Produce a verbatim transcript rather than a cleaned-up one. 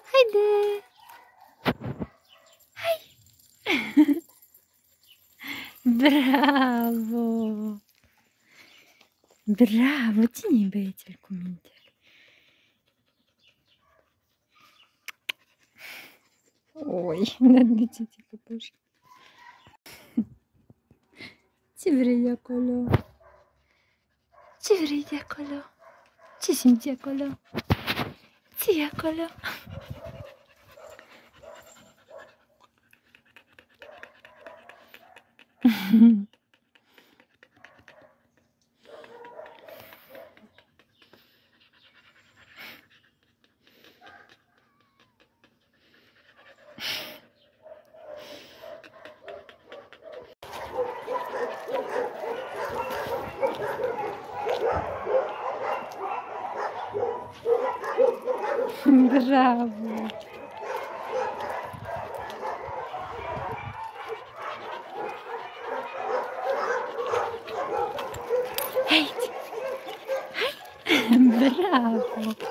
Haide! Hai! Bravo! Bravo! Ține-i băiețel cu minte. Oi, dar de ce ți-i păpuși? Ce vrei de acolo? Ce vrei de acolo? Ce simți acolo? Ce e acolo? Bravo! Hai! Hai! Bravo!